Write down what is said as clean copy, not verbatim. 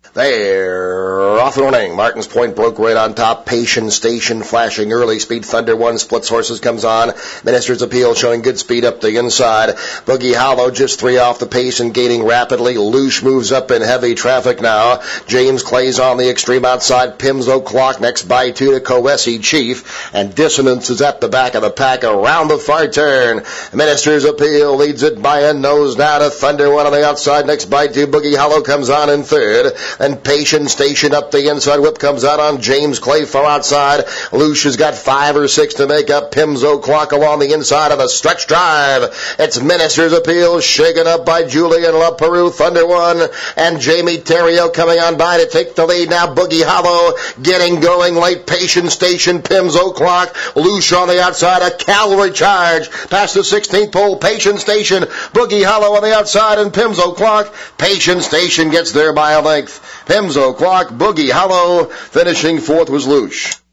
They're off and running. Martin's Point broke right on top. Patient Station flashing early. Speed Thunder 1 splits horses comes on. Minister's Appeal showing good speed up the inside. Boogie Hollow just 3 off the pace and gaining rapidly. Loosh moves up in heavy traffic now. James Clay's on the extreme outside. Pimm's O'Clock next by 2 to Coessy Chief. And Dissonance is at the back of the pack around the far turn. Minister's Appeal leads it by a nose now to Thunder 1 on the outside. Next by 2. Boogie Hollow comes on in third. And Patient Station up the inside. Whip comes out on James Clay far outside. Loosh has got 5 or 6 to make up. Pimm's O'Clock along the inside of a stretch drive. It's Minister's Appeal shaken up by Julian Leparoux. Thunder 1 and Jamie Theriot coming on by to take the lead. Now Boogie Hollow getting going late. Patient Station, Pimm's O'Clock. Loosh on the outside. A cavalry charge past the 16th pole. Patient Station, Boogie Hollow on the outside and Pimm's O'Clock. Patient Station gets there by a length. Pimm's O'Clock, Boogie Hollow, finishing 4th was Loosh.